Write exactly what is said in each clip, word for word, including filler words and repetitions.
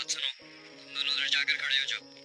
बात सुनो, तुम दोनों उधर जाकर खड़े हो जाओ।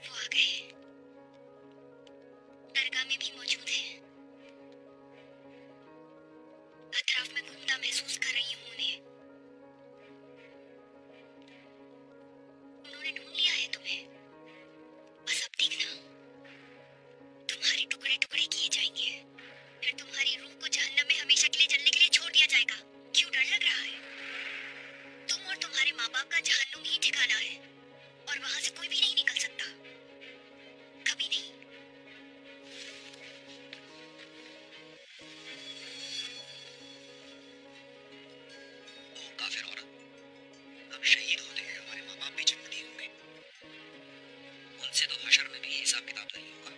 वो आ गए। दरगाह में भी मौजूद है। अतराफ में घूमता महसूस कर रही हूँ उन्हें। उन्होंने ढूंढ लिया है तुम्हें। बस अब देखना, तुम्हारे टुकड़े टुकड़े किए जाएंगे, फिर तुम्हारी रूह को जहन्नम में हमेशा के लिए जलने के लिए छोड़ दिया जाएगा। क्यों डर लग रहा है? तुम और तुम्हारे माँ बाप का जहन्नुम ही ठिकाना है, और वहां से कोई भी नहीं निकल सकता, कभी नहीं। ओ काफिर औरत, अब शहीद होते हैं हमारे माँ बाप भी जन्नती होंगे। उनसे तो हशर में भी हिसाब किताब नहीं होगा।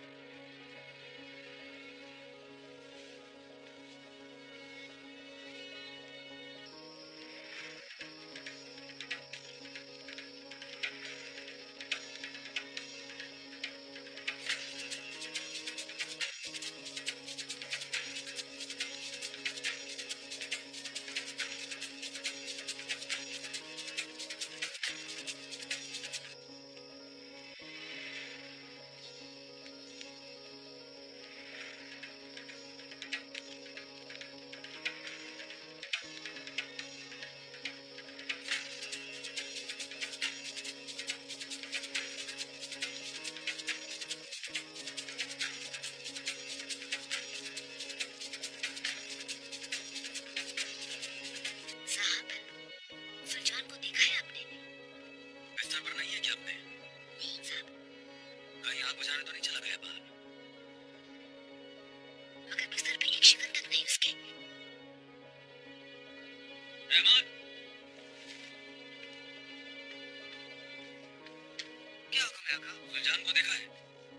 सुलझान को देखा है?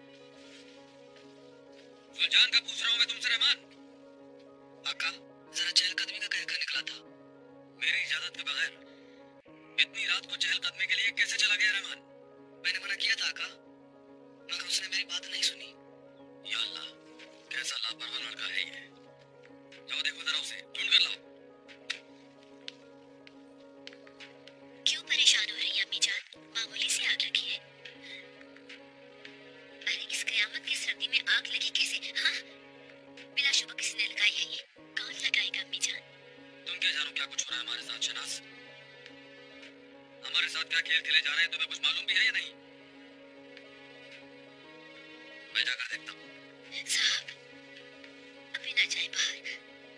सुलझान का पूछ रहा हूं मैं तुमसे रहमान। आका, जरा चहलकदमी का कहकर निकला था, मेरी इजाजत के बगैर। इतनी रात को चहलकदमी के लिए कैसे चला गया रहमान? मैंने मना किया था आका, मगर उसने मेरी बात नहीं सुनी। या अल्लाह, कैसा लापरवाह लड़का है ये। जाओ देखो जरा उसे, ढूंढ कर लाओ। क्यों परेशान हो रही हैं अम्मी जान? मामूली सी आग लगी है। अरे इस कयामत की सर्दी में आग लगी कैसे? हाँ, बिलाशुबा किसी ने लगाई है। ये कौन लगाएगा अम्मी जान? तुम क्या जानो क्या कुछ हो रहा है हमारे साथ शनास? हमारे साथ क्या खेल खेले जा रहे हैं तुम्हें कुछ मालूम भी है या नहीं? मैं जाकर देखता हूँ। साहब, अभी ना जाए बाहर।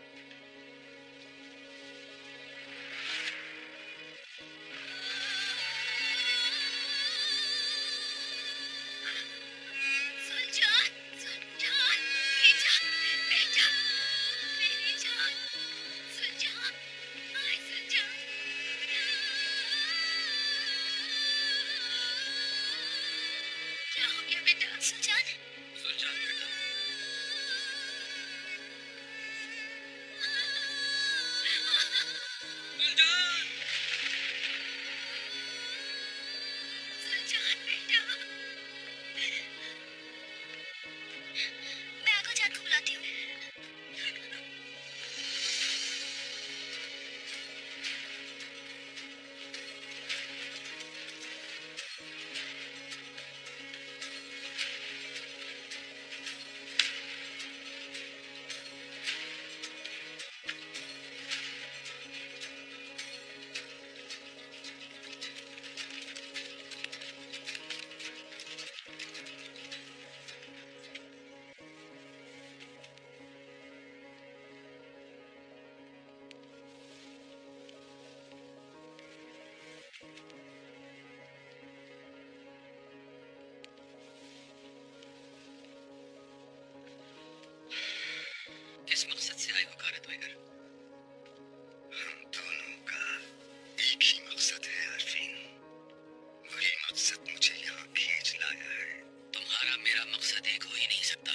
किस मकसद से आए हो कारत वगैरह? हम दोनों का एक ही मकसद है आरफीन। वही मकसद मुझे यहाँ खींच लाया है। तुम्हारा मेरा मकसद एक हो ही नहीं सकता।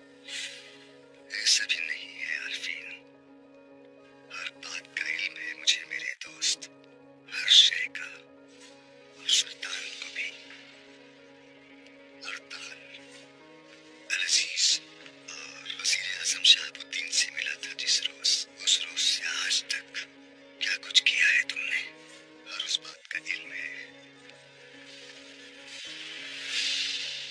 ऐसा भी नहीं है आरफीन। हर बात का इल्म है मुझे मेरे दोस्त, हर शय का, और सुल्तान को भी। अर्तुगरुल अजीज और वजीर आजम शहाबुद्दीन से मिला था जिस रोज, उस रोज से आज तक क्या कुछ किया है तुमने, और उस बात का इल्म है।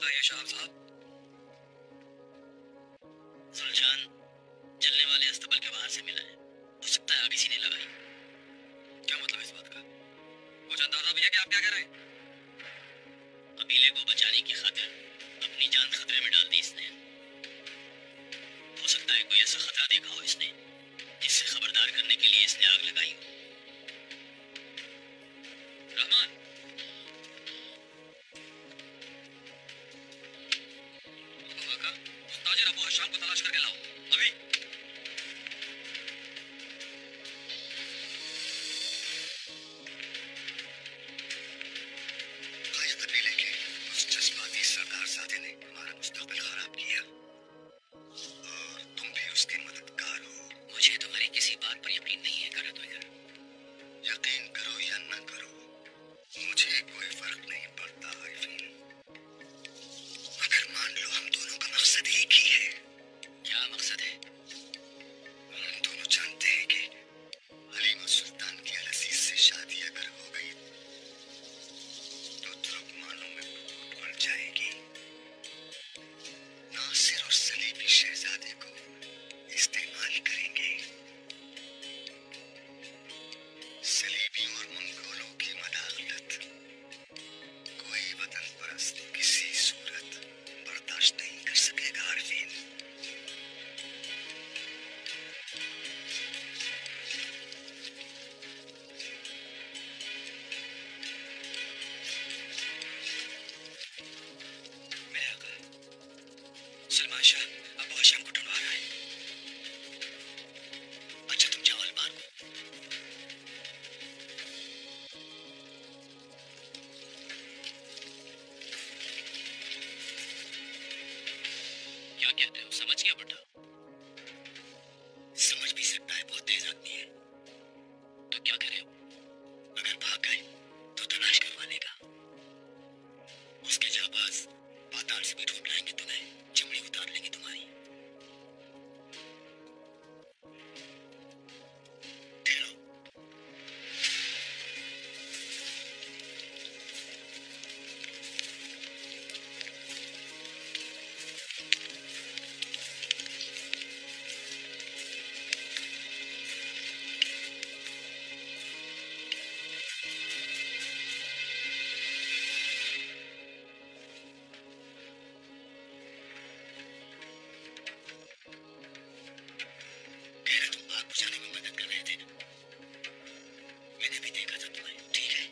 बताइए शाह साहब। सुलझान जलने वाले अस्तबल के बाहर से मिला है। हो सकता है आग इसी ने लगाई। क्या मतलब इस बात का? कुछ अंदाजा भी है कि आप क्या कह रहे हैं? कबीले को बचाने की खातिर अपनी जान खतरे में डाल दी इसने। हो सकता है कोई ऐसा खतरा देखा हो इसने जिससे खबरदार करने के लिए इसने आग लगाई हो। रहमान, काका, ताजिर अबू हशाम को तलाश करके लाओ अभी। कायी कबीले के उस जज्बाती सरदार साथे ने हमारा मुस्तकबिल खराब किया और तुम भी उसके मददगार हो। मुझे तुम्हारी किसी बात पर यकीन नहीं है करा तो यार। यकीन करो या न करो, मुझे कोई फर्क नहीं पड़ता आरिफीन। अगर मान लो हम दोनों का मकसद एक ही है। क्या मकसद है? हम दोनों जानते हैं कि हलीमा सुल्तान की अजीज से शादी अगर हो गई तो तुर्कमानों में फूट पड़ जाएगी। नासिर और सलीबी शहजादे को इस्तेमाल करेंगे। सलीबी और मंगोलों की मदाखलत कोई वतन परस्त किसी सूरत बर्दाश्त नहीं कर सकेगा आरिफीन। मेरे आका, सलमान शाह अबू हशाम को ढूंढवा रहा है। अच्छा तुम जाओ अलमार को। क्या कहते हो? समझ गया बेटा? समझ भी सकता है, बहुत तेज आदमी है। तो क्या कह रहे हो? अगर भाग गए तो तलाश करवा लेगा। उसके जाबाज पाताल से भी ढूंढ लाएंगे तुम्हें, चमड़ी उतार लेंगे तुम्हारी। ठहरो। कह रहे तुम आग बुझाने में मदद कर रहे थे ना? मैंने भी देखा था तुम्हें। ठीक है।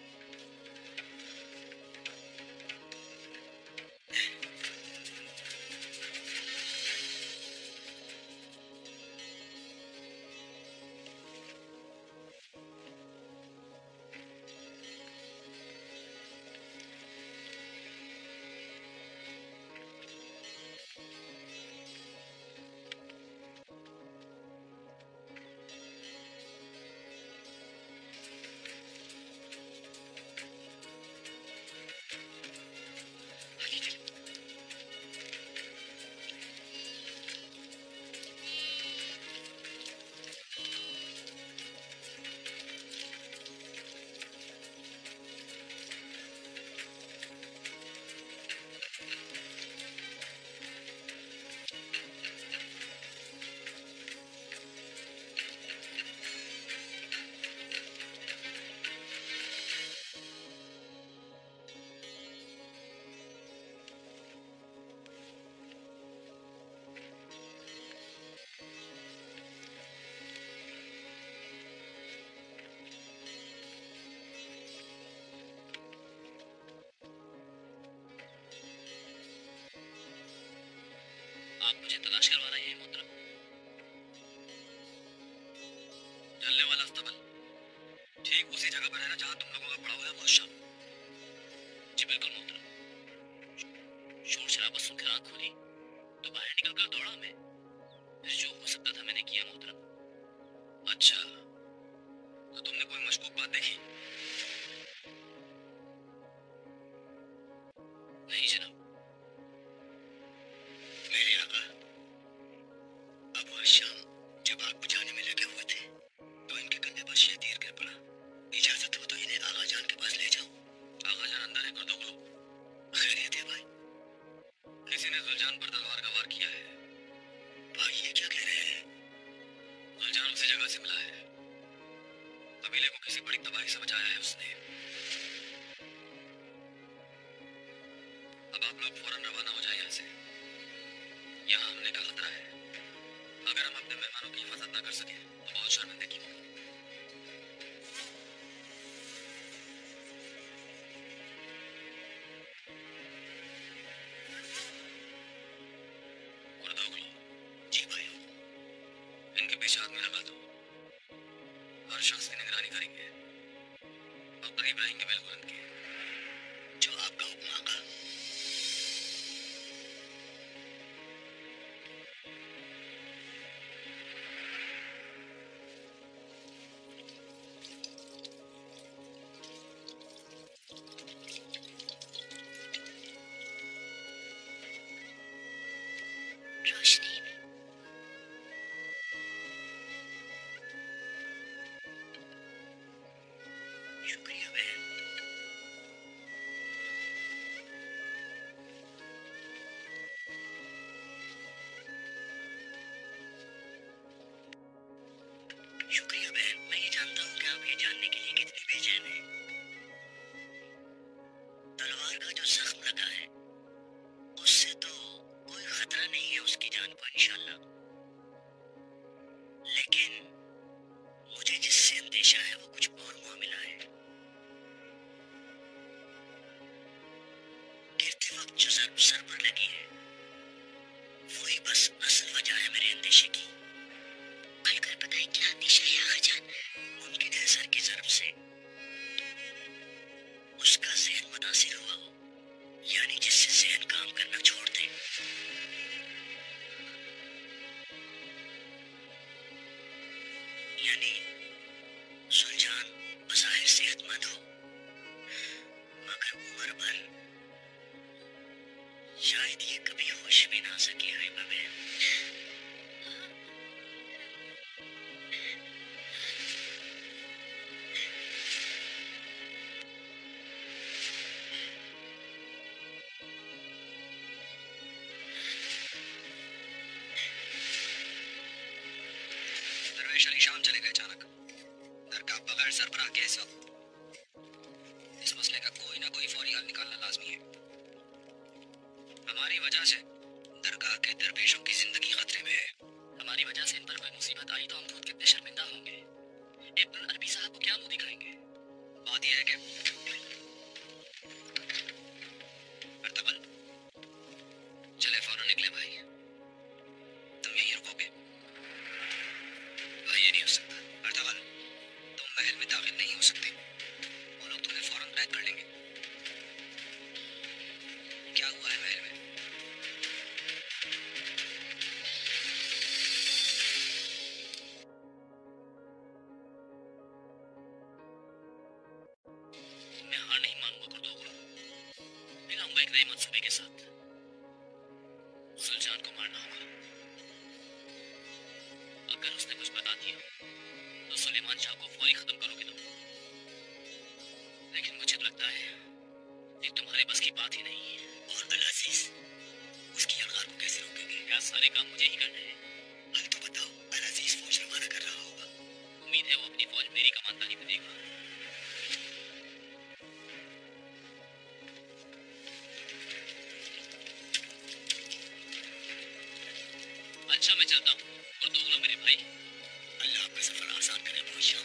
आप मुझे तलाश करवा रहे हैं मोहतरम? जलने वाला अस्तबल ठीक उसी जगह पर है ना जहाँ तुम लोगों का पड़ा हुआ है वो शाम। जी बिल्कुल मोहतरम। शोर शराबा सुनकर आँख खोली तो बाहर निकलकर दौड़ा मैं। फिर जो हो सकता था मैंने किया मोहतरम। अच्छा, तो तुमने कोई मशकूक बात देखी? नहीं जनाब। मेरे आका, अबू हशाम जब आग बुझाने में लगे हुए थे तो इनके कंधे पर शेर तीर गिर पड़ा। इजाजत हो तो इन्हें आगा जान के पास ले जाऊं। आगा जान अंदर है, कर दो। खैरियत है भाई? सुल्तान पर तलवार का वार किया है। भाई ये क्या कह रहे हैं? सुल्तान उसी जगह से मिला है। कबीले को किसी बड़ी तबाही से बचाया है उसने। अब आप लोग फौरन रवाना हो जाए यहाँ से। यहाँ हमले का खतरा है। अगर हम अपने मेहमानों की हिफाजत ना कर सके तो बहुत शर्मिंदगी होगी। जी भाई। इनके पीछे आदमी लगा दो। हर शख्स की निगरानी करेंगे और करीब रहेंगे बिल्कुल इनके। जो आपका हुक्म आका। रोशनी शुक्रिया बहन। शुक्रिया बहन। मैं ये जानता हूँ कि आप ये जानने के लिए कितनी बेचैन हैं। तलवार का जो जख्म लगा है उससे तो कोई खतरा नहीं है उसकी जान को इंशाल्लाह। लेकिन मुझे जिससे अंदेशा है वो कुछ और मामला है। गिरते वक्त जो जर्ब सर पर लगी है वही बस असल वजह है मेरे अंदेशे की। खुलकर बताएं क्या अंदेशा है आगा जान? मुमकिन है सर की जर्ब से उसका जहन मुतासिर हुआ हो, यानी जिससे जहन काम करना छोड़ दे। यानी सुल्तान बज़ाहिर सेहतमंद हो मगर उम्र भर शायद ये कभी होश में ना सके। है बहन। दरवेश अली शाम चले गए अचानक। दरगाह बगैर सरबराह के इस वक्त इस मसले का कोई ना कोई फौरी हल निकालना लाजमी है। हमारी वजह से दरगाह के दरवेशों की जिंदगी खतरे में है। हमारी वजह से इन पर कोई मुसीबत आई तो हम खुद कितने शर्मिंदा होंगे। इब्न अरबी साहब को क्या मुंह दिखाएंगे? बात यह है कि अर्तुगरुल चले फौरन निकले भाई। तुम यहीं रुकोगे? भाई ये नहीं हो सकता। अर्तुगरुल तुम महल में दाखिल नहीं हो सकते। वो लोग तुम्हें फौरन पैक कर लेंगे। क्या हुआ है महल में? मैं हार नहीं मानूंगा कुर्तोगुल। मैं आऊंगा एक नए मंसूबे के साथ। सुल्तान को मारना होगा। अगर उसने कुछ बता दिया तो सुलेमान शाह को फौरी खत्म करोगे तुम। लेकिन मुझे तो लगता है ये तुम्हारे बस की बात ही नहीं है। और अल-अजीज उसकी अलगार को कैसे रोकेंगे? क्या सारे काम मुझे ही करने हैं? हल तो बताओ। अल-अजीज फौज रवाना कर रहा होगा। उम्मीद है वो अपनी फौज मेरी कमानदारी में देगा। अच्छा मैं चलता हूँ। कुर्तोगुल मेरे भाई। अल्लाह आपका सफर आसान करे मोहित शाह।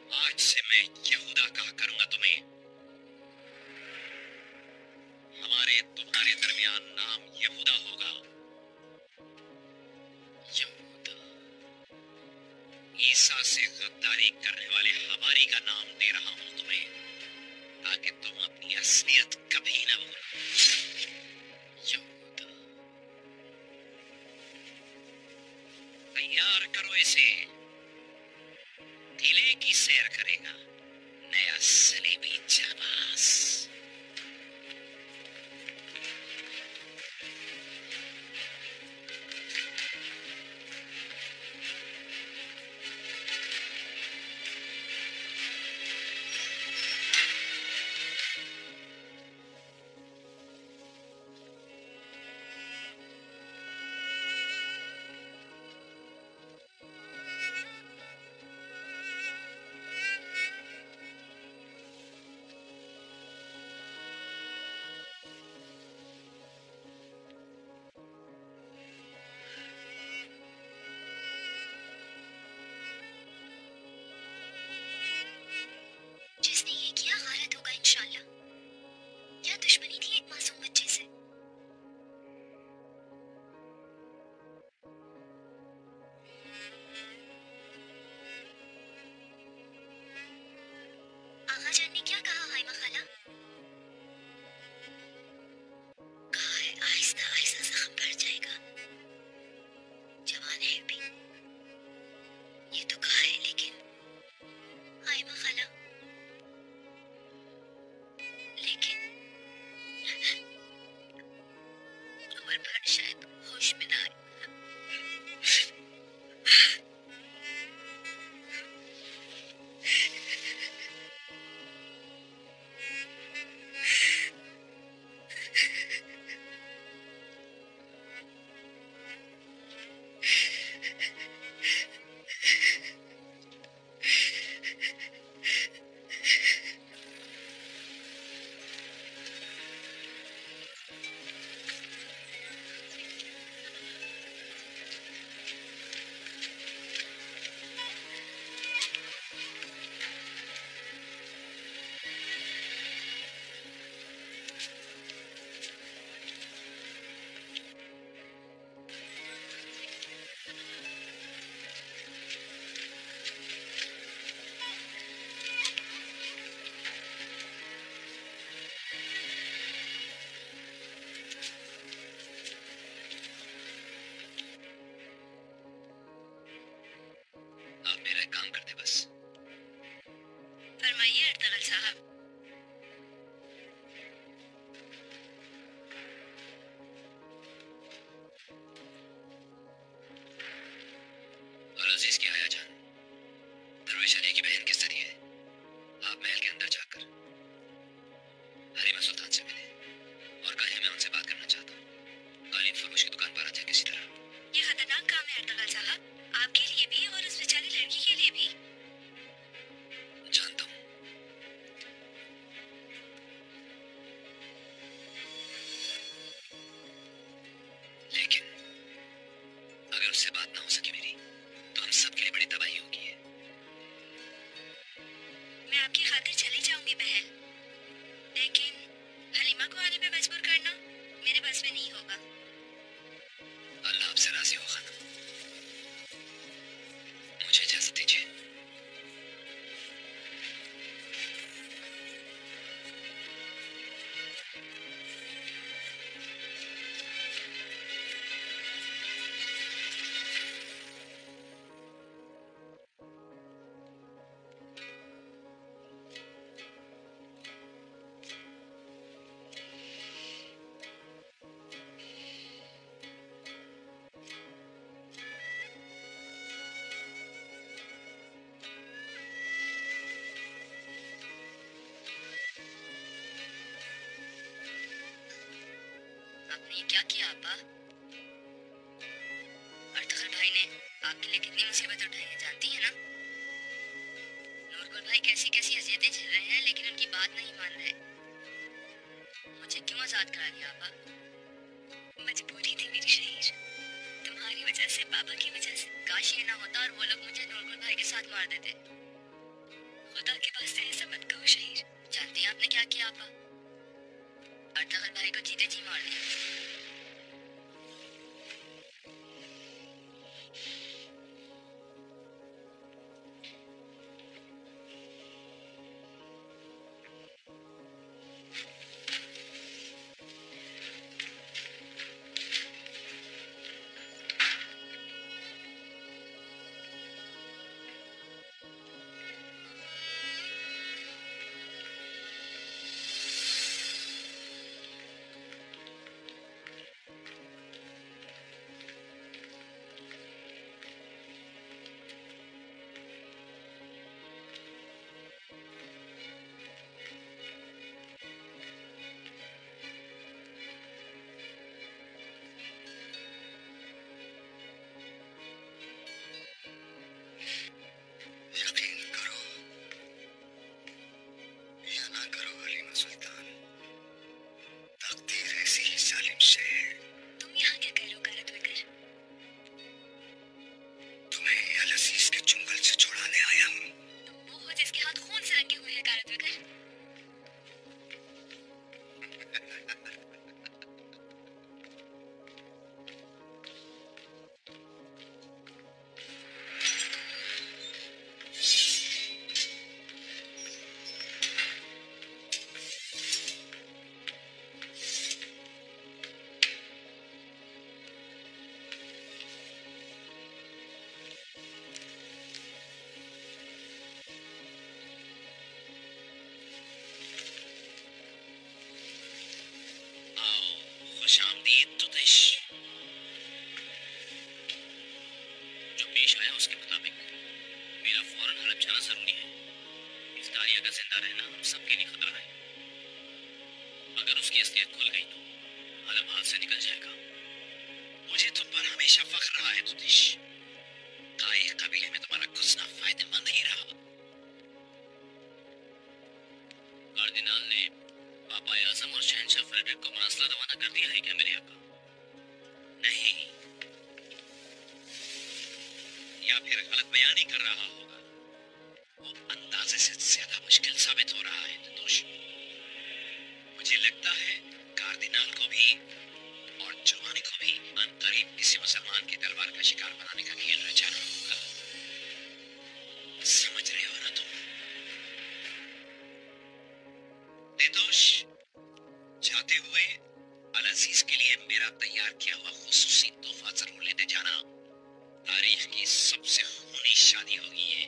आज से मैं यहूदा कहा करूंगा तुम्हें। हमारे तुम्हारे दरमियान नाम यहूदा होगा। यहूदा। ईसा से गद्दारी करने वाले हमारी का नाम दे रहा हूं तुम्हें, ताकि तुम अपनी असलियत कभी न भूलो। यहूदा। तैयार करो इसे, किले की सैर करेगा नया सलीबी जाबाज। जिसने ये किया गारत होगा इंशाल्लाह। क्या दुश्मनी थी एक मासूम बच्चे से? आगा जान ने क्या कहा हाइमा खाला? कहा है आहिस्ता आहिस्ता जख्म भर जाएगा, जवान है भी। ये तो कहा है, लेकिन हाइमा खाला, लेकिन उम्र भर शायद होश में ना आए। आप मेरा एक काम करते बस। फरमाइए अर्तुगरुल साहब। और अजीज की आया जान, दरवेश अली की बहन किस तरह है? आप महल के अंदर जाकर हरीमा सुल्तान से मिले और कहे मैं उनसे बात करना चाहता हूँ। कालीन फरोश की दुकान पर आ जाए किसी तरह। ये खतरनाक काम है अर्तुगरुल साहब, आपके लिए भी और उस बेचारी लड़की के लिए भी। जानता हूँ, लेकिन अगर उससे बात ना हो सकी मेरी, तो हम सबके लिए बड़ी तबाही होगी। मैं आपकी खातिर चली जाऊंगी बहन, लेकिन हलीमा को आने पे मजबूर करना मेरे बस में नहीं होगा। अल्लाह आपसे राजी हो खानम। मुझे इजाजत दीजिए। आपने ये क्या किया आपा? अर्तुगरुल भाई ने आपके लिए कितनी मुसीबत उठाई है जानती है ना? नूरगुल भाई कैसी कैसी अजियतें झेल रहे हैं, लेकिन उनकी बात नहीं मान रहे। मुझे क्यों आजाद करा दिया आपा? मजबूरी थी मेरी शहीर, तुम्हारी वजह से, पापा की वजह से। काश ये ना होता और वो लोग मुझे नूरगुल भाई के साथ मार देते। पास से ऐसा मत कहो शहीर। जानते हैं आपने क्या किया आपा? अर्तुगरुल भाई को जीते जी मार दिया। खुशामदीद तुतिश। जो पेश आया उसके मुताबिक मेरा फौरन हड़प जाना जरूरी है। इस दारिया का जिंदा रहना हम सबके लिए खतरा है। अगर उसकी असलियत खुल गई तो हलप हाथ से निकल जाएगा। मुझे तुम पर हमेशा फख्र रहा है तुतिश। काये कबीले में तुम्हारा घुसना फायदेमंद ही रहा। कार्दिनाल ने पापा आजम और शहंशाह फ्रेडरिक को मरसला रवाना कर दिया है क्या मेरे आका? नहीं, या फिर गलत बयानी कर रहा होगा। वो अंदाजे से ज्यादा मुश्किल साबित हो रहा है तुतुश। मुझे लगता है कार्दिनाल को भी और जवानी को भी अनकरीब किसी मुसलमान की तलवार का शिकार बनाने का खेल रचा रहा होगा। समझ रहे हो ना तुम? तुतुश, जाते हुए अल-अजीज के लिए मेरा तैयार किया हुआ खुसूसी तोहफा जरूर लेते जाना। तारीख की सबसे खूनी शादी होगी ये।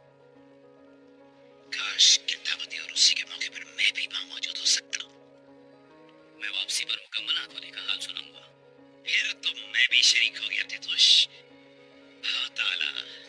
काश किताबती और उसी के मौके पर मैं भी वहां मौजूद हो सकता। मैं वापसी पर मुकम्मल आंखों का हाल सुनाऊंगा। फिर तो मैं भी शरीक हो गया तुतुश। बहुत आला।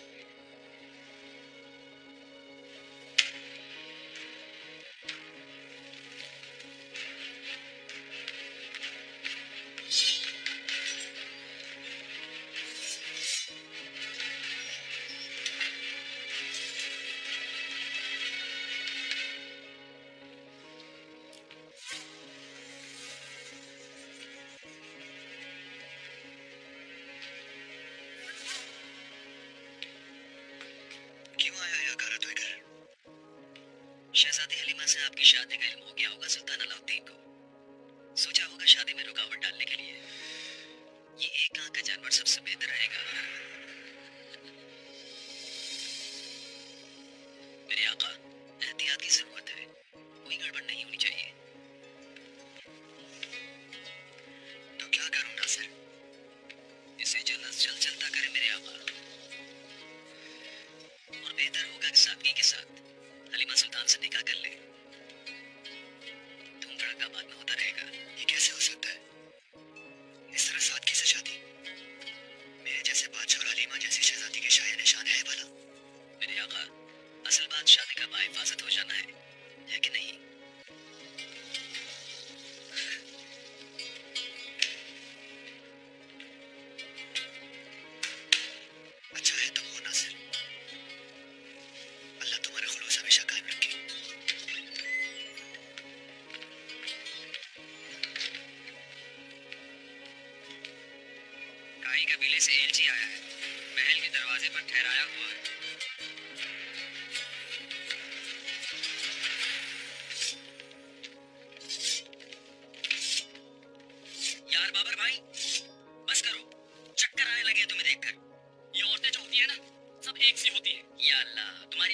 शहजादी हलीमा से आपकी शादी का इल्म हो गया होगा सुल्तान अलाउद्दीन को। सोचा होगा शादी में रुकावट डालने के लिए ये एक आंख का जानवर सबसे बेहतर रहेगा। मेरे आका, एहतियात की जरूरत है। कोई गड़बड़ नहीं होनी चाहिए। तो क्या करूं नासिर? इसे जल्द अज जल्द चलता करे मेरे आका। और बेहतर होगा कि सादगी के साथ हलीमा सुल्तान से निकाह कर ले। धूम धड़का बाद में होता रहेगा। ये कैसे हो सकता है? इस तरह सादगी से शादी? मेरे जैसे बादशाह और हलीमा जैसी शहजादी के शाय निशान है भला? मेरे आका, असल बात शादी का बाहिफाजत हो जाना है, है कि नहीं? अच्छा है तुम हो नासिर। अल्लाह तुम्हारा खुलूस हमेशा कायम रखे। काई कबीले से एलची आया है। महल के दरवाजे पर ठहराया हुआ है। सब एक सी होती है। या अल्लाह, तुम्हारी